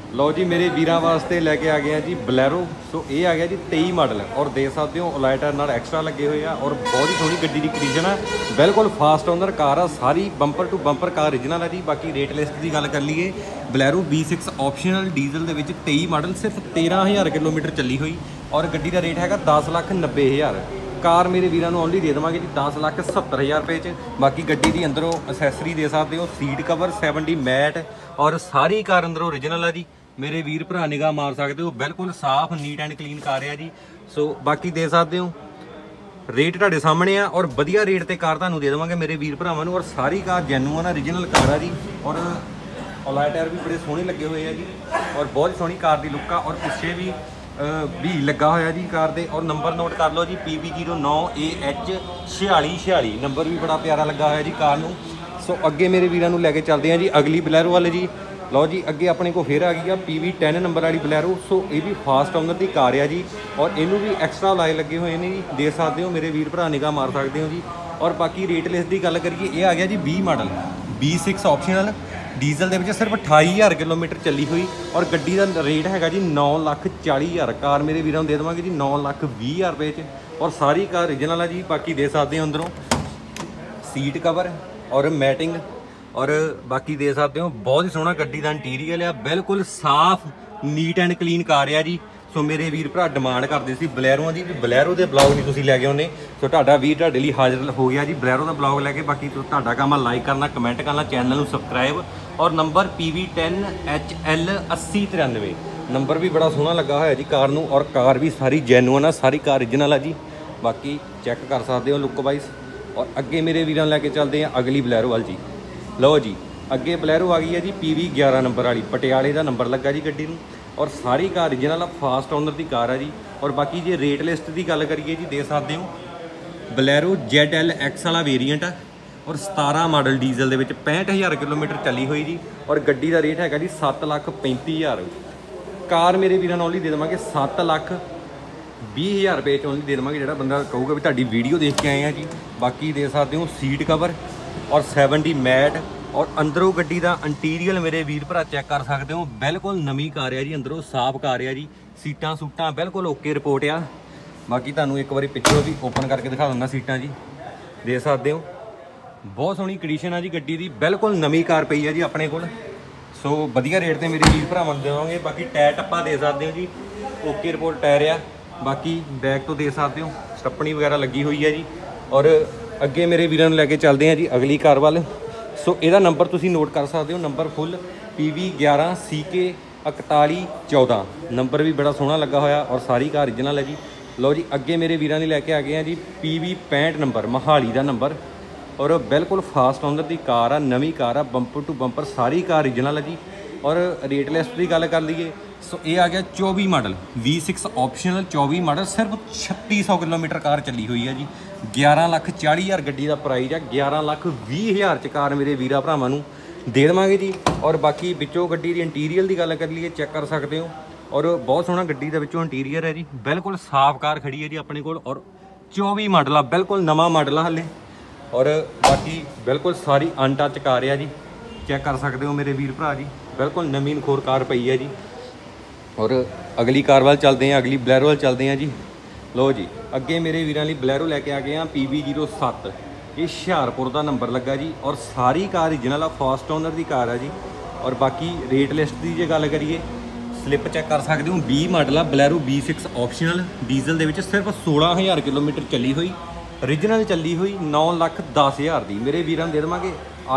लो जी मेरे वीर वास्ते लैके आ गए हैं जी बलैरो। सो ये आ गया जी 23 मॉडल और देख सकते हो लाइटर नाल एक्स्ट्रा लगे हुए हैं और बहुत ही सोहनी गड्डी की कंडीशन है। बिल्कुल फास्ट ओनर कार आ, सारी bumper to bumper car original है जी। बाकी रेट लिस्ट की गल कर लीए बलैरो B6 ऑप्शनल डीजल के 23 मॉडल सिर्फ 13,000 किलोमीटर चली हुई और गड्डी का रेट है 10,90,000। कार मेरे वीरों को ओनली दे देवांगे जी 10,70,000 रुपये च। बाकी गड्डी की अंदरों असैसरी दे सकते हो, सीट कवर 70 मैट और सारी कार अंदरों ओरिजिनल है जी। मेरे वीर भरा निगाह मार सकते हो, बिल्कुल साफ नीट एंड क्लीन कार है जी। सो बाकी दे सकते हो रेट तुहाडे सामने आ और वधिया रेट ते कार तुहानूं दे देवांगे मेरे वीर भरावां नूं। और सारी कार जैनुअन ओरिजिनल कार है जी और अलॉय टायर भी बड़े सोहणे लगे हुए हैं जी और बहुत सोहनी कार की लुक आ और पिछे भी लगा होया जी कार दे। और नंबर नोट कर लो जी PB09AH 4646 नंबर भी बड़ा प्यारा लगा होया जी कार नूं। सो अगे मेरे वीरों नूं लैके चलते हैं जी अगली बलैरो वाले जी। लो जी अगे अपने को फिर आ गई PB10 नंबर वाली बलैरो। सो ये भी फास्ट ओनर की कार है जी और इनू भी एक्स्ट्रा लाए लगे हुए हैं जी, दे सकते हो मेरे वीर भरा निगाह मार सकते हो जी। और बाकी रेट लिस्ट की गल करिए ये आ गया जी 20 मॉडल B6 ऑप्शनल डीजल के सिर्फ 28,000 किलोमीटर चली हुई और गड्डी का रेट है जी 9,40,000। कार मेरे वीरों दे देवांगे जी 9,20,000 रुपये च और सारी कार ओरिजिनल है जी। बाकी दे सकते हो अंदरों सीट कवर और मैटिंग और बाकी दे सकते हो बहुत ही सोहना गड्डी का इंटीरियर है, बिल्कुल साफ नीट एंड क्लीन कार है जी। सो मेरे वीर भरा डिमांड करते सी बलैरों की, बलैरो के ब्लॉग नहीं तुसीं लैके आउंदे। सो तुहाडा वीर तुहाडे लई हाजिर हो गया जी बलैरो का ब्लॉग लैके। बाकी तुहाडा काम है लाइक करना, कमेंट करना, चैनल नूं सबसक्राइब और नंबर PB10HL 8093 नंबर भी बड़ा सोहना लगा होया जी कार नूं और कार भी सारी जैनुअन है, सारी कार ओरिजिनल है जी। बाकी चैक कर सकते हो लुक वाइज। और अगे मेरे वीरों लैके चलते हैं अगली बलैरो वाल जी। लो जी अगे बलैरो आ गई है जी PB11 नंबर वाली, पटियाले का नंबर लगा जी गड्डी नूं और सारी कार ओरिजिनल फास्ट ओनर की कार है जी। और बाकी जे रेट लिस्ट की गल करिए जी दे सकते हो बलैरो ZLX वाला वेरीएंट है और 17 मॉडल डीजल के 65,000 किलोमीटर चली हुई जी और गड्डी का रेट है जी 7,35,000। कार मेरे वीरों ओनली दे देवांगे 7,20,000 रुपये ओनली दे देवांगे, जो बंदा कहूगा भी तुहाडी वीडियो देख के आए हैं जी। बाकी दे सकते हो सीट कवर और 70 मैट और अंदरों गड्डी का इंटीरियर मेरे वीर भरा चैक कर सकते हो, बिल्कुल नवी कार है जी, अंदरों साफ कार है जी। सीटां सूटां बिल्कुल ओके रिपोर्ट आ। बाकी तुहानूं एक बार पिछों भी ओपन करके दिखा दूँगा सीटां जी, दे सकते हो बहुत सोहनी कंडीशन है जी गड्डी की, बिल्कुल नवी कार पई है जी अपने कोल। सो वधिया रेट ते मेरे वीर भरावां नूं देवांगे। बाकी टायर टप्पा दे सकते हो जी, ओके रिपोर्ट टायर आ। बाकी बैक तो दे सकते हो स्टपनी वगैरह लगी हुई है जी। और अगे मेरे वीरों नूं लैके चलते हैं जी अगली कार वाल। सो यदा नंबर तुसीं नोट कर सकते हो, number full PB11 CK 4114 number भी बड़ा सोहना लगा होया और सारी कार ओरिजिनल है जी। लो जी अगे मेरे वीरों ने लैके आ गए हैं जी PB65 नंबर मोहाली का नंबर और बिल्कुल फास्ट ओनर की कार आ, नवी कार आ, बंपर टू बंपर सारी कार ओरिजिनल है जी। और रेट लिस्ट की गल कर लीए सो ये आ गया 24 मॉडल V6 ऑप्शनल 24 मॉडल सिर्फ 3600 किलोमीटर कार चली हुई है जी। 11,40,000 गड्डी का प्राइस है, 11,20,000 च कार मेरे वीरा भरावां नूं दे देवांगे जी। और बाकी विचों गड्डी की इंटीरियर की गल कर लीए चैक कर सकते हो और बहुत सोहना गड्डी का विचों इंटीरियर है जी, बिल्कुल साफ कार खड़ी है जी अपने कोल और 24 मॉडल आ, बिल्कुल नवा मॉडल आ हले। और बाकी बिल्कुल सारी अनटच कार है जी, चैक कर सकते हो मेरे वीर भरा जी, बिल्कुल नवीन खोर कार पई है जी। और अगली कार वाल चलते हैं, अगली बलैरो वाल चलते हैं जी। लो जी अगे मेरे वीरों लिए बलैरो लैके आ गए हैं PB07, ये हुशियारपुर का नंबर लगा जी और सारी कार ओरिजिनल फास्ट ओनर की कार है जी। और बाकी रेट लिस्ट की जो गल करिए स्लिप चैक कर सकते हो 20 मॉडल आ बलैरो B6 ऑप्शनल डीजल के सिर्फ 16,000 किलोमीटर चली हुई, ओरिजिनल चली हुई 9,10,000 की। मेरे वीरों दे देवांगे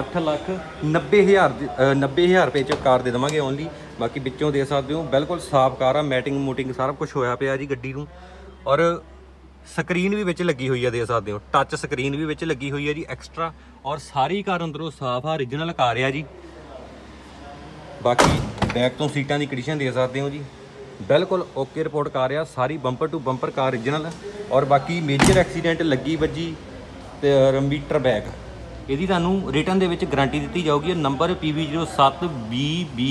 8,90,000 रुपये च कार दे देवांगे ओनली। बाकी बिचों दे सकते हो बिल्कुल साफ कार आ, मैटिंग मूटिंग सारा कुछ होया पिया जी गड्डी नूं। और स्क्रीन भी विच लगी हुई है, दे सकते हो टच स्क्रीन भी विच लगी हुई है जी एक्स्ट्रा और सारी कार अंदरों साफ आ, ओरिजिनल कार है जी। बाकी बैक तो सीटां की कंडीशन दे सकते हो जी, बिल्कुल ओके रिपोर्ट कार आ, सारी bumper to bumper car original. और बाकी मेजर एक्सीडेंट लगी वजी तो मीटर बैक यदि तुहानूं रिटन दे विच गारंटी दी जाऊगी। नंबर PB07BB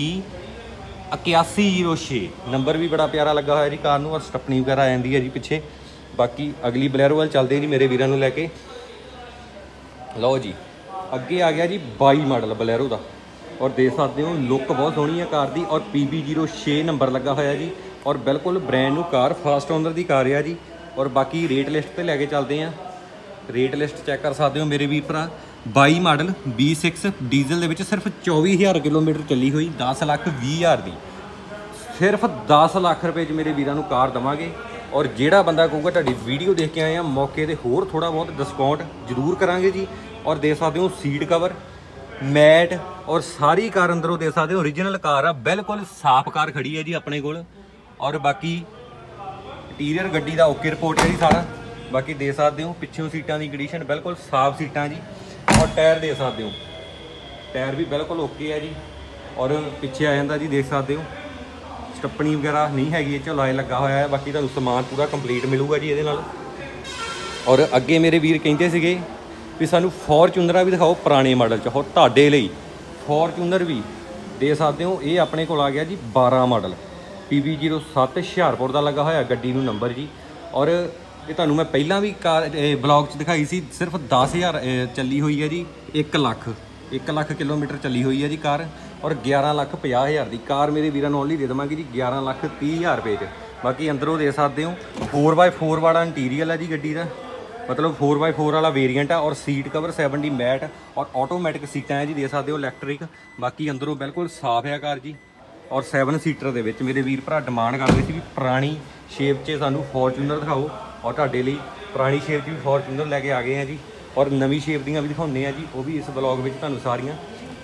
8106 नंबर भी बड़ा प्यारा लगा हुआ जी कार नूं और स्टपनी वगैरह आ जाती है जी पिछे। बाकी अगली बलैरो वाल चलते जी मेरे वीरों लैके। लो जी अगे आ गया जी 22 मॉडल बलैरो का ਔਰ ਦੇਖ ਸਕਦੇ ਹੋ ਲੁੱਕ ਬਹੁਤ ਸੋਹਣੀ ਹੈ ਕਾਰ ਦੀ। ਔਰ PB06 ਨੰਬਰ ਲੱਗਾ ਹੋਇਆ ਜੀ। ਔਰ ਬਿਲਕੁਲ brand new car, first owner ਦੀ ਕਾਰ ਆ ਜੀ। ਔਰ ਬਾਕੀ ਰੇਟ ਲਿਸਟ ਤੇ ਲੈ ਕੇ ਚੱਲਦੇ ਆ। ਰੇਟ ਲਿਸਟ ਚੈੱਕ ਕਰ ਸਕਦੇ ਹੋ ਮੇਰੇ ਵੀਰ ਭਰਾ। 22 ਮਾਡਲ B6 ਡੀਜ਼ਲ ਦੇ ਵਿੱਚ ਸਿਰਫ 24,000 ਕਿਲੋਮੀਟਰ ਚੱਲੀ ਹੋਈ, 10,20,000 ਦੀ। ਸਿਰਫ 10 ਲੱਖ ਰੁਪਏ 'ਚ ਮੇਰੇ ਵੀਰਾਂ ਨੂੰ ਕਾਰ ਦੇਵਾਂਗੇ। ਔਰ ਜਿਹੜਾ ਬੰਦਾ ਕਹੂਗਾ ਤੁਹਾਡੀ ਵੀਡੀਓ ਦੇਖ ਕੇ ਆਏ ਆ, ਮੌਕੇ ਤੇ ਹੋਰ ਥੋੜਾ ਬਹੁਤ ਡਿਸਕਾਊਂਟ ਜ਼ਰੂਰ ਕਰਾਂਗੇ ਜੀ। ਔਰ ਦੇਖ ਸਕਦੇ ਹੋ ਸੀਟ ਕਵਰ, ਮੈਟ ਔਰ ਸਾਰੀ ਕਾਰ ਅੰਦਰੋਂ ਦੇਖ ਸਕਦੇ ਹੋ ਓਰੀਜਨਲ ਕਾਰ ਆ, ਬਿਲਕੁਲ ਸਾਫ਼ ਕਾਰ ਖੜੀ ਹੈ ਜੀ ਆਪਣੇ ਕੋਲ। ਔਰ ਬਾਕੀ ਇੰਟੀਰੀਅਰ ਗੱਡੀ ਦਾ ਓਕੇ ਰਿਪੋਰਟ ਹੈ ਜੀ ਸਾਰਾ। ਬਾਕੀ ਦੇ ਸਕਦੇ ਹੋ ਪਿੱਛੋਂ ਸੀਟਾਂ ਦੀ ਕੰਡੀਸ਼ਨ ਬਿਲਕੁਲ ਸਾਫ਼ ਸੀਟਾਂ ਜੀ। ਔਰ ਟਾਇਰ ਦੇ ਸਕਦੇ ਹੋ, ਟਾਇਰ ਵੀ ਬਿਲਕੁਲ ਓਕੇ ਹੈ ਜੀ। ਔਰ ਪਿੱਛੇ ਆ ਜਾਂਦਾ ਜੀ, ਦੇਖ ਸਕਦੇ ਹੋ ਸਟੱਪਣੀ ਵਗੈਰਾ ਨਹੀਂ ਹੈਗੀ, ਇਹ 'ਚ ਲਾਏ ਲੱਗਾ ਹੋਇਆ ਹੈ। ਬਾਕੀ ਤੁਹਾਨੂੰ ਸਮਾਨ ਪੂਰਾ ਕੰਪਲੀਟ ਮਿਲੂਗਾ ਜੀ ਇਹਦੇ ਨਾਲ। ਔਰ ਅੱਗੇ ਮੇਰੇ ਵੀਰ ਕਹਿੰਦੇ ਸੀਗੇ ਵੀ ਸਾਨੂੰ ਫੋਰਚੂਨਰਾਂ ਵੀ ਦਿਖਾਓ ਪੁਰਾਣੇ ਮਾਡਲ 'ਚ। ਹੋਰ ਤੁਹਾਡੇ ਲਈ ਫੋਰਚੂਨਰ ਵੀ ਦੇ ਸਕਦੇ ਹੋ। ਇਹ ਆਪਣੇ ਕੋਲ ਆ ਗਿਆ ਜੀ 12 ਮਾਡਲ, PB07 ਹੁਸ਼ਿਆਰਪੁਰ ਦਾ ਲੱਗਾ ਹੋਇਆ ਗੱਡੀ ਨੂੰ ਨੰਬਰ ਜੀ। ਔਰ ਇਹ ਤੁਹਾਨੂੰ ਮੈਂ ਪਹਿਲਾਂ ਵੀ ਕਾਰ ਬਲੌਗ 'ਚ ਦਿਖਾਈ ਸੀ। ਸਿਰਫ 10,000 ਚੱਲੀ ਹੋਈ ਹੈ ਜੀ। 1 ਲੱਖ ਕਿਲੋਮੀਟਰ ਚੱਲੀ ਹੋਈ ਹੈ ਜੀ ਕਾਰ। ਔਰ 11,50,000 ਦੀ ਕਾਰ ਮੇਰੇ ਵੀਰਾਂ ਨੂੰ ਓਨਲੀ ਦੇ ਦੇਵਾਂਗੇ ਜੀ 11,30,000 ਰੁਪਏ 'ਚ। ਬਾਕੀ ਅੰਦਰੋਂ ਦੇ ਸਕਦੇ ਹੋ 4x4 ਵਾਲਾ ਇੰਟੀਰੀਅਰ ਹੈ ਜੀ ਗੱਡੀ ਦਾ, ਮਤਲਬ 4x4 ਵਾਲਾ ਵੇਰੀਐਂਟ ਆ। ਔਰ ਸੀਟ ਕਵਰ 70 ਮੈਟ ਔਰ ਆਟੋਮੈਟਿਕ ਸੀਟਾਂ ਹੈ ਜੀ, ਦੇ ਸਕਦੇ ਹੋ ਇਲੈਕਟ੍ਰਿਕ। ਬਾਕੀ ਅੰਦਰੋਂ ਬਿਲਕੁਲ ਸਾਫ਼ ਹੈ ਕਾਰ ਜੀ। ਔਰ 7 ਸੀਟਰ ਦੇ ਵਿੱਚ ਮੇਰੇ ਵੀਰ ਭਰਾ ਡਿਮਾਂਡ ਕਰਦੇ ਸੀ ਵੀ ਪੁਰਾਣੀ ਸ਼ੇਪ 'ਚ ਸਾਨੂੰ ਫੋਰਚੂਨਰ ਦਿਖਾਓ। ਔਰ ਤੁਹਾਡੇ ਲਈ ਪੁਰਾਣੀ ਸ਼ੇਪ 'ਚ ਵੀ ਫੋਰਚੂਨਰ ਲੈ ਕੇ ਆ ਗਏ ਆ ਜੀ। ਔਰ ਨਵੀਂ ਸ਼ੇਪ ਦੀਆਂ ਵੀ ਦਿਖਾਉਂਦੇ ਆ ਜੀ, ਉਹ ਵੀ ਇਸ ਬਲੌਗ ਵਿੱਚ ਤੁਹਾਨੂੰ ਸਾਰੀਆਂ।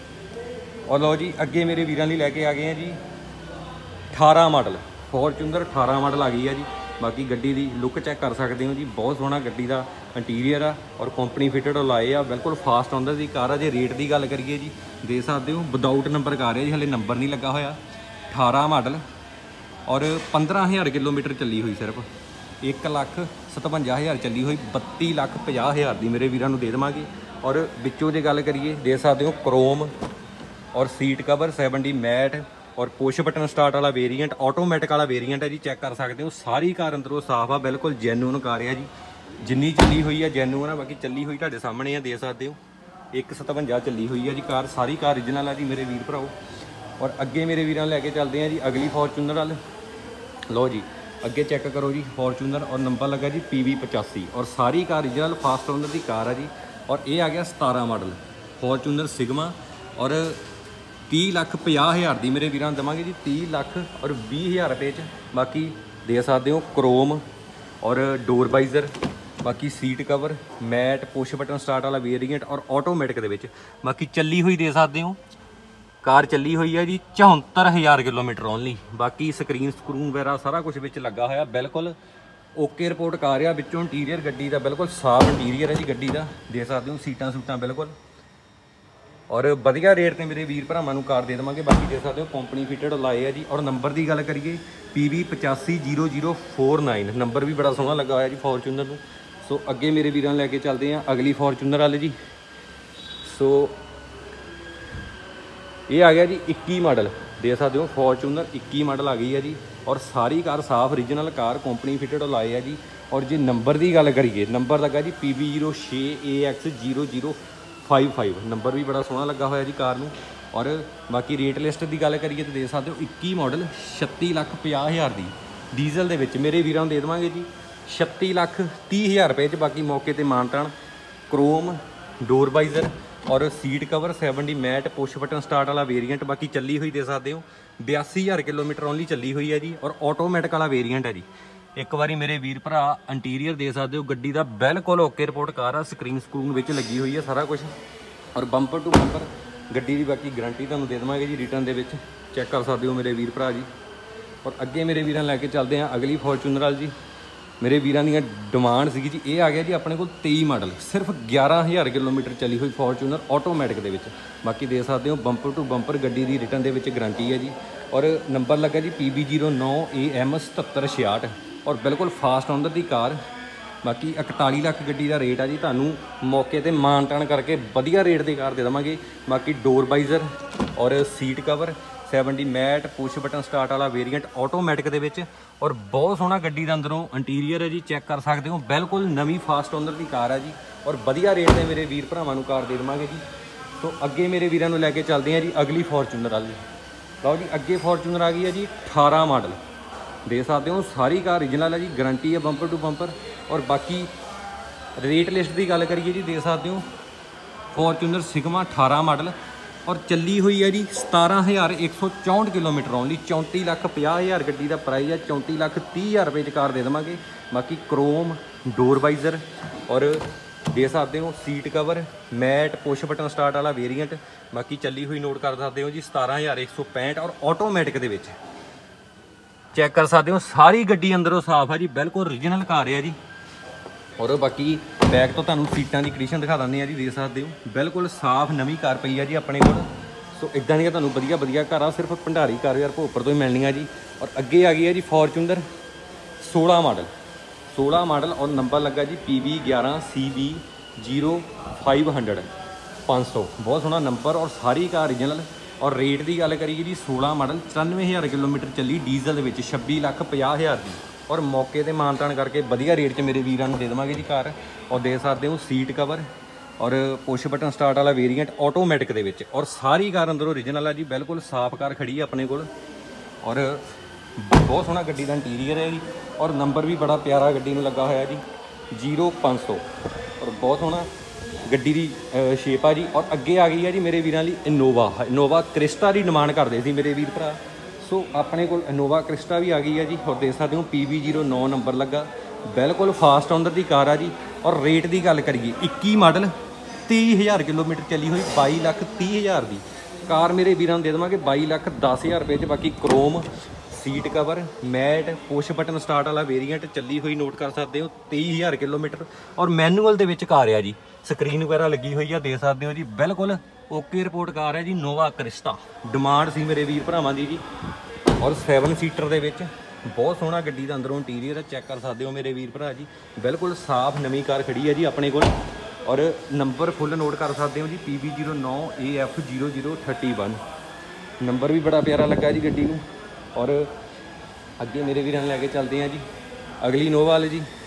ਔਰ ਲਓ ਜੀ ਅੱਗੇ ਮੇਰੇ ਵੀਰਾਂ ਲਈ ਲੈ ਕੇ ਆ ਗਏ ਆ ਜੀ 18 ਮਾਡਲ ਫੋਰਚੂਨਰ। 18 ਮਾਡਲ ਆ ਗਈ ਆ ਜੀ। ਬਾਕੀ ਗੱਡੀ ਦੀ ਲੁੱਕ ਚੈੱਕ ਕਰ ਸਕਦੇ ਹੋ ਜੀ, ਬਹੁਤ ਸੋਹਣਾ ਗੱਡੀ ਦਾ ਇੰਟੀਰੀਅਰ ਆ। ਔਰ ਕੰਪਨੀ ਫਿਟਡ ਲਾਏ ਆ, ਬਿਲਕੁਲ ਫਾਸਟ ਓਨਰ ਦੀ ਕਾਰ ਆ। ਜੇ ਰੇਟ ਦੀ ਗੱਲ ਕਰੀਏ ਜੀ, ਦੇ ਸਕਦੇ ਹੋ ਵਿਦਾਊਟ ਨੰਬਰ ਕਾਰ ਹੈ ਜੀ, ਹਲੇ ਨੰਬਰ ਨਹੀਂ ਲੱਗਾ ਹੋਇਆ। 18 ਮਾਡਲ ਔਰ 15,000 ਕਿਲੋਮੀਟਰ ਚੱਲੀ ਹੋਈ, ਸਿਰਫ 1,57,000 ਚੱਲੀ ਹੋਈ, 32,50,000 ਦੀ ਮੇਰੇ ਵੀਰਾਂ ਨੂੰ ਦੇ ਦੇਵਾਂਗੇ। ਔਰ ਵਿੱਚੋਂ ਜੇ ਗੱਲ ਕਰੀਏ, ਦੇ ਸਕਦੇ ਹੋ ਕ੍ਰੋਮ ਔਰ ਸੀਟ ਕਵਰ 70 ਮੈਟ ਔਰ ਪੁਸ਼ ਬਟਨ ਸਟਾਰਟ ਵਾਲਾ ਵੇਰੀਐਂਟ, ਆਟੋਮੈਟਿਕ ਵਾਲਾ ਵੇਰੀਐਂਟ ਹੈ ਜੀ। ਚੈੱਕ ਕਰ ਸਕਦੇ ਹੋ ਸਾਰੀ ਕਾਰ ਅੰਦਰੋਂ ਸਾਫ਼ ਆ, ਬਿਲਕੁਲ ਜੈਨੂਨ ਕਾਰ ਆ ਜੀ। ਜਿੰਨੀ ਚੱਲੀ ਹੋਈ ਆ ਜੈਨੂਨ ਆ, ਬਾਕੀ ਚੱਲੀ ਹੋਈ ਤੁਹਾਡੇ ਸਾਹਮਣੇ ਆ, ਦੇ ਸਕਦੇ ਹੋ 1,57 ਚੱਲੀ ਹੋਈ ਆ ਜੀ ਕਾਰ। ਸਾਰੀ ਕਾਰ ਓਰੀਜਨਲ ਆ ਜੀ ਮੇਰੇ ਵੀਰ ਭਰਾਓ। ਔਰ ਅੱਗੇ ਮੇਰੇ ਵੀਰਾਂ ਲੈ ਕੇ ਚੱਲਦੇ ਆ ਜੀ ਅਗਲੀ ਫੋਰਚੂਨਰ ਵੱਲ। ਲਓ ਜੀ ਅੱਗੇ ਚੈੱਕ ਕਰੋ ਜੀ ਫੋਰਚੂਨਰ, ਔਰ ਨੰਬਰ ਲੱਗਾ ਜੀ PB85। ਔਰ ਸਾਰੀ ਕਾਰ ਓਰੀਜਨਲ ਫਾਸਟ ਓਨਰ ਦੀ ਕਾਰ ਆ ਜੀ। ਔਰ ਇਹ ਆ ਗਿਆ 17 ਮਾਡਲ ਫੋਰਚੂਨਰ ਸਿਗਮਾ। ਔਰ 30,50,000 ਦੀ ਮੇਰੇ ਵੀਰਾਂ ਨੂੰ ਦੇਵਾਂਗੇ ਜੀ, 30,20,000 ਰੁਪਏ 'ਚ। ਬਾਕੀ ਦੇ ਸਕਦੇ ਹੋ ਕ੍ਰੋਮ ਔਰ ਡੋਰ ਵਾਈਜ਼ਰ, ਬਾਕੀ seat cover, mat, push button start ਵਾਲਾ ਵੇਰੀਐਂਟ ਔਰ ਆਟੋਮੈਟਿਕ ਦੇ ਵਿੱਚ। ਬਾਕੀ ਚੱਲੀ ਹੋਈ ਦੇ ਸਕਦੇ ਹੋ ਕਾਰ ਚੱਲੀ ਹੋਈ ਹੈ ਜੀ 74,000 ਕਿਲੋਮੀਟਰ ਓਨਲੀ। ਬਾਕੀ ਸਕਰੀਨ ਸਕਰੂਨ ਵਗੈਰਾ ਸਾਰਾ ਕੁਝ ਵਿੱਚ ਲੱਗਾ ਹੋਇਆ, ਬਿਲਕੁਲ ਓਕੇ ਰਿਪੋਰਟ ਕਾਰ ਆ। ਵਿੱਚੋਂ ਇੰਟੀਰੀਅਰ ਗੱਡੀ ਦਾ ਬਿਲਕੁਲ ਸਾਫ਼ ਇੰਟੀਰੀਅਰ ਹੈ ਜੀ ਗੱਡੀ ਦਾ, ਦੇ ਸਕਦੇ ਹੋ ਸੀਟਾਂ ਸੂਟਾਂ ਬਿਲਕੁਲ। ਔਰ ਵਧੀਆ ਰੇਟ ਤੇ ਮੇਰੇ ਵੀਰ ਭਰਾਵਾਂ ਨੂੰ ਕਾਰ ਦੇ ਦੇਵਾਂਗੇ। ਬਾਕੀ ਦੇ ਸਕਦੇ ਹੋ ਕੰਪਨੀ ਫਿਟਡ ਲਾਏ ਆ ਜੀ। ਔਰ ਨੰਬਰ ਦੀ ਗੱਲ ਕਰੀਏ PB850049 ਨੰਬਰ ਵੀ ਬੜਾ ਸੋਹਣਾ ਲੱਗਾ ਹੋਇਆ ਜੀ ਫੋਰਚੂਨਰ ਨੂੰ। ਸੋ ਅੱਗੇ ਮੇਰੇ ਵੀਰਾਂ ਨੂੰ ਲੈ ਕੇ ਚੱਲਦੇ ਆ ਅਗਲੀ ਫੋਰਚੂਨਰ ਵਾਲੇ ਜੀ। ਸੋ ਇਹ ਆ ਗਿਆ ਜੀ 21 ਮਾਡਲ, ਦੇ ਸਕਦੇ ਹੋ ਫੋਰਚੂਨਰ 21 ਮਾਡਲ ਆ ਗਈ ਹੈ ਜੀ। ਔਰ ਸਾਰੀ ਕਾਰ ਸਾਫ਼ ਓਰੀਜਨਲ ਕਾਰ, ਕੰਪਨੀ ਫਿਟਡ ਲਾਏ ਆ ਜੀ। ਔਰ ਜੇ ਨੰਬਰ ਦੀ ਗੱਲ ਕਰੀਏ, ਨੰਬਰ ਲੱਗਾ ਜੀ PB06AX0055 ਨੰਬਰ ਵੀ ਬੜਾ ਸੋਹਣਾ ਲੱਗਾ ਹੋਇਆ ਜੀ ਕਾਰ ਨੂੰ। ਔਰ ਬਾਕੀ ਰੇਟ ਲਿਸਟ ਦੀ ਗੱਲ ਕਰੀਏ ਤਾਂ ਦੇ ਸਕਦੇ ਹੋ 21 ਮਾਡਲ 36,50,000 ਦੀ ਡੀਜ਼ਲ ਦੇ ਵਿੱਚ ਮੇਰੇ ਵੀਰਾਂ ਨੂੰ ਦੇ ਦੇਵਾਂਗੇ ਜੀ 36,30,000 ਰੁਪਏ 'ਚ। ਬਾਕੀ ਮੌਕੇ ਤੇ ਮਾਨਤਾਨ, ਕ੍ਰੋਮ, ਡੋਰ ਵਾਈਜ਼ਰ ਔਰ seat cover 70 mat, push button start ਵਾਲਾ ਵੇਰੀਐਂਟ। ਬਾਕੀ ਚੱਲੀ ਹੋਈ ਦੇ ਸਕਦੇ ਹੋ 82,000 ਕਿਲੋਮੀਟਰ ਓਨਲੀ ਚੱਲੀ ਹੋਈ ਹੈ ਜੀ। ਔਰ ਆਟੋਮੈਟਿਕ ਵਾਲਾ ਵੇਰੀਐਂਟ ਹੈ ਜੀ। ਇੱਕ ਵਾਰੀ ਮੇਰੇ ਵੀਰ ਭਰਾ ਇੰਟੀਰੀਅਰ ਦੇ ਸਕਦੇ ਹੋ ਗੱਡੀ ਦਾ, ਬਿਲਕੁਲ ਓਕੇ ਰਿਪੋਰਟ ਕਾਰ ਆ। ਸਕਰੀਨ ਸਕਰੂਨ ਵਿੱਚ ਲੱਗੀ ਹੋਈ ਹੈ ਸਾਰਾ ਕੁਝ। ਔਰ ਬੰਪਰ ਟੂ ਬੰਪਰ ਗੱਡੀ ਦੀ ਬਾਕੀ ਗਰੰਟੀ ਤੁਹਾਨੂੰ ਦੇ ਦੇਵਾਂਗੇ ਜੀ ਰਿਟਰਨ ਦੇ ਵਿੱਚ, ਚੈੱਕ ਕਰ ਸਕਦੇ ਹੋ ਮੇਰੇ ਵੀਰ ਭਰਾ ਜੀ। ਔਰ ਅੱਗੇ ਮੇਰੇ ਵੀਰਾਂ ਲੈ ਕੇ ਚੱਲਦੇ ਹਾਂ ਅਗਲੀ ਫੋਰਚੂਨਰ ਵਾਲ ਜੀ। ਮੇਰੇ ਵੀਰਾਂ ਦੀਆਂ ਡਿਮਾਂਡ ਸੀਗੀ ਜੀ, ਇਹ ਆ ਗਿਆ ਜੀ ਆਪਣੇ ਕੋਲ 23 ਮਾਡਲ, ਸਿਰਫ 11,000 ਕਿਲੋਮੀਟਰ ਚੱਲੀ ਹੋਈ ਫੋਰਚੂਨਰ ਆਟੋਮੈਟਿਕ ਦੇ ਵਿੱਚ। ਬਾਕੀ ਦੇ ਸਕਦੇ ਹੋ ਬੰਪਰ ਟੂ ਬੰਪਰ ਗੱਡੀ ਦੀ ਰਿਟਰਨ ਦੇ ਵਿੱਚ ਗਰੰਟੀ ਹੈ ਜੀ। ਔਰ ਨੰਬਰ ਲੱਗਾ ਜੀ PB09AM7766 ਔਰ ਬਿਲਕੁਲ ਫਾਸਟ ਓਨਰ ਦੀ ਕਾਰ। ਬਾਕੀ 41 ਲੱਖ ਗੱਡੀ ਦਾ ਰੇਟ ਆ ਜੀ। ਤੁਹਾਨੂੰ ਮੌਕੇ ਤੇ ਮਾਨਤਾਨ ਕਰਕੇ ਵਧੀਆ ਰੇਟ ਦੀ ਕਾਰ ਦੇ ਦੇਵਾਂਗੇ। ਬਾਕੀ ਡੋਰ ਵਾਈਜ਼ਰ ਔਰ seat cover 70 mat, push button start ਵਾਲਾ ਵੇਰੀਐਂਟ ਆਟੋਮੈਟਿਕ ਦੇ ਵਿੱਚ। ਔਰ ਬਹੁਤ ਸੋਹਣਾ ਗੱਡੀ ਦਾ ਅੰਦਰੋਂ ਇੰਟੀਰੀਅਰ ਹੈ ਜੀ, ਚੈੱਕ ਕਰ ਸਕਦੇ ਹੋ। ਬਿਲਕੁਲ ਨਵੀਂ ਫਾਸਟ ਓਨਰ ਦੀ ਕਾਰ ਹੈ ਜੀ। ਔਰ ਵਧੀਆ ਰੇਟ ਤੇ ਮੇਰੇ ਵੀਰ ਭਰਾਵਾਂ ਨੂੰ ਕਾਰ ਦੇ ਦੇਵਾਂਗੇ ਜੀ ਸੋ ਅੱਗੇ ਮੇਰੇ ਵੀਰਾਂ ਨੂੰ ਲੈ ਕੇ ਚੱਲਦੇ ਹਾਂ ਜੀ ਅਗਲੀ ਫੋਰਚੂਨਰ ਵਾਲੀ। ਲਓ ਜੀ ਅੱਗੇ ਫੋਰਚੂਨਰ ਆ ਗਈ ਹੈ ਜੀ 18 ਮਾਡਲ। ਦੇਖ ਸਕਦੇ ਹੋ ਸਾਰੀ ਕਾਰ ਓਰੀਜਨਲ ਹੈ ਜੀ, ਗਾਰੰਟੀ ਹੈ ਬੰਪਰ ਟੂ ਬੰਪਰ। ਔਰ ਬਾਕੀ ਰੇਟ ਲਿਸਟ ਦੀ ਗੱਲ ਕਰੀਏ ਜੀ, ਦੇਖ ਸਕਦੇ ਹੋ ਫੋਰਚੂਨਰ ਸਿਗਮਾ 18 ਮਾਡਲ ਔਰ ਚੱਲੀ ਹੋਈ ਹੈ ਜੀ 17,164 ਕਿਲੋਮੀਟਰ ਓਨਲੀ। 34,50,000 ਗੱਡੀ ਦਾ ਪ੍ਰਾਈਸ ਹੈ। 34,30,000 ਰੁਪਏ 'ਚ ਕਾਰ ਦੇ ਦੇਵਾਂਗੇ। ਬਾਕੀ ਕ੍ਰੋਮ ਡੋਰ ਵਾਈਜ਼ਰ ਔਰ ਦੇ ਸਕਦੇ ਹੋ seat cover, mat, push button start ਵਾਲਾ ਵੇਰੀਐਂਟ। ਬਾਕੀ ਚੱਲੀ ਹੋਈ ਨੋਟ ਕਰ ਸਕਦੇ ਹੋ ਜੀ 17,165 ਔਰ ਆਟੋਮੈਟਿਕ ਦੇ ਵਿੱਚ। ਚੈੱਕ ਕਰ ਸਕਦੇ ਹੋ ਸਾਰੀ ਗੱਡੀ ਅੰਦਰੋਂ ਸਾਫ਼ ਹੈ ਜੀ, ਬਿਲਕੁਲ ਓਰੀਜਨਲ ਕਾਰ ਹੈ ਜੀ। ਔਰ ਬਾਕੀ ਬੈਕ ਤੋਂ ਤੁਹਾਨੂੰ ਸੀਟਾਂ ਦੀ ਕੰਡੀਸ਼ਨ ਦਿਖਾ ਦਿੰਦੇ ਆ ਜੀ, ਦੇਖ ਸਕਦੇ ਹੋ ਬਿਲਕੁਲ ਸਾਫ਼ ਨਵੀਂ ਕਾਰ ਪਈ ਆ ਜੀ ਆਪਣੇ ਕੋਲ। ਸੋ ਇਦਾਂ ਦੀਆਂ ਤੁਹਾਨੂੰ ਵਧੀਆ ਕਾਰਾਂ ਸਿਰਫ ਭੰਡਾਰੀ ਕਾਰ ਯਾਰ ਭੋਪਰ ਤੋਂ ਹੀ ਮਿਲਣੀਆਂ ਜੀ। ਔਰ ਅੱਗੇ ਆ ਗਈ ਹੈ ਜੀ ਫੋਰਚੂਨਰ 16 ਮਾਡਲ ਔਰ ਨੰਬਰ ਲੱਗਾ ਜੀ PB11CB0500 500। ਬਹੁਤ ਸੋਹਣਾ ਨੰਬਰ ਔਰ ਸਾਰੀ ਕਾਰ ਓਰੀਜਨਲ। ਔਰ ਰੇਟ ਦੀ ਗੱਲ ਕਰੀਏ ਜੀ 16 ਮਾਡਲ 94,000 ਕਿਲੋਮੀਟਰ ਚੱਲੀ ਡੀਜ਼ਲ ਦੇ ਵਿੱਚ 26,50,000 ਦੀ। ਔਰ ਮੌਕੇ ਤੇ ਮਾਨਤਾਨ ਕਰਕੇ ਵਧੀਆ ਰੇਟ 'ਚ ਮੇਰੇ ਵੀਰਾਂ ਨੂੰ ਦੇ ਦੇਵਾਂਗੇ ਜੀ ਕਾਰ। ਔਰ ਦੇ ਸਕਦੇ ਹੋ ਸੀਟ ਕਵਰ ਔਰ ਪੁਸ਼ ਬਟਨ ਸਟਾਰਟ ਵਾਲਾ ਵੇਰੀਐਂਟ ਆਟੋਮੈਟਿਕ ਦੇ ਵਿੱਚ। ਔਰ ਸਾਰੀ ਕਾਰ ਅੰਦਰੋਂ ਓਰੀਜਨਲ ਆ ਜੀ, ਬਿਲਕੁਲ ਸਾਫ਼ ਕਾਰ ਖੜੀ ਹੈ ਆਪਣੇ ਕੋਲ। ਔਰ ਬਹੁਤ ਸੋਹਣਾ ਗੱਡੀ ਦਾ ਇੰਟੀਰੀਅਰ ਹੈ ਜੀ। ਔਰ ਨੰਬਰ ਵੀ ਬੜਾ ਪਿਆਰਾ ਗੱਡੀ ਨੂੰ ਲੱਗਾ ਹੋਇਆ ਜੀ 0500। ਔਰ ਬਹੁਤ ਸੋਹਣਾ ਗੱਡੀ ਦੀ ਸ਼ੇਪ ਆ ਜੀ। ਔਰ ਅੱਗੇ ਆ ਗਈ ਹੈ ਜੀ ਮੇਰੇ ਵੀਰਾਂ ਲਈ ਇਨੋਵਾ ਕ੍ਰਿਸਟਾ ਦੀ ਡਿਮਾਂਡ ਕਰਦੇ ਸੀ ਮੇਰੇ ਵੀਰ ਭਰਾ। ਸੋ ਆਪਣੇ ਕੋਲ ਇਨੋਵਾ ਕ੍ਰਿਸਟਾ ਵੀ ਆ ਗਈ ਹੈ ਜੀ। ਔਰ ਦੇਖ ਸਕਦੇ ਹੋ PB09 ਨੰਬਰ ਲੱਗਾ, ਬਿਲਕੁਲ ਫਾਸਟ ਓਨਰ ਦੀ ਕਾਰ ਆ ਜੀ। ਔਰ ਰੇਟ ਦੀ ਗੱਲ ਕਰੀਏ 21 ਮਾਡਲ 30,000 ਕਿਲੋਮੀਟਰ ਚੱਲੀ ਹੋਈ 22,30,000 ਦੀ ਕਾਰ ਮੇਰੇ ਵੀਰਾਂ ਨੂੰ ਦੇ ਦੇਵਾਂਗੇ 22,10,000 ਰੁਪਏ 'ਚ। ਬਾਕੀ chrome seat cover, mat, push button start ਵਾਲਾ ਵੇਰੀਐਂਟ ਚੱਲੀ ਹੋਈ ਨੋਟ ਕਰ ਸਕਦੇ ਹੋ 23,000 ਕਿਲੋਮੀਟਰ। ਔਰ ਮੈਨੂਅਲ ਦੇ ਵਿੱਚ ਕਾਰ ਆ ਜੀ, ਸਕਰੀਨ ਵਗੈਰਾ ਲੱਗੀ ਹੋਈ ਆ, ਦੇਖ ਸਕਦੇ ਹੋ ਜੀ ਬਿਲਕੁਲ ਓਕੇ ਰਿਪੋਰਟ ਕਾਰ ਹੈ ਜੀ। ਨੋਵਾ ਕ੍ਰਿਸਟਾ ਡਿਮਾਂਡ ਸੀ ਮੇਰੇ ਵੀਰ ਭਰਾਵਾਂ ਦੀ ਜੀ। ਔਰ 7 ਸੀਟਰ ਦੇ ਵਿੱਚ ਬਹੁਤ ਸੋਹਣਾ ਗੱਡੀ ਦਾ ਅੰਦਰੋਂ ਇੰਟੀਰੀਅਰ ਚੈੱਕ ਕਰ ਸਕਦੇ ਹੋ ਮੇਰੇ ਵੀਰ ਭਰਾ ਜੀ। ਬਿਲਕੁਲ ਸਾਫ਼ ਨਵੀਂ ਕਾਰ ਖੜੀ ਹੈ ਜੀ ਆਪਣੇ ਕੋਲ। ਔਰ ਨੰਬਰ ਫੁੱਲ ਨੋਟ ਕਰ ਸਕਦੇ ਹੋ ਜੀ PB09AF0031 ਨੰਬਰ ਵੀ ਬੜਾ ਪਿਆਰਾ ਲੱਗਾ ਜੀ ਗੱਡੀ ਨੂੰ। ਔਰ ਅੱਗੇ ਮੇਰੇ ਵੀਰਾਂ ਨੂੰ ਲੈ ਕੇ ਚੱਲਦੇ ਹਾਂ ਜੀ ਅਗਲੀ ਇਨੋਵਾ ਵਾਲੇ ਜੀ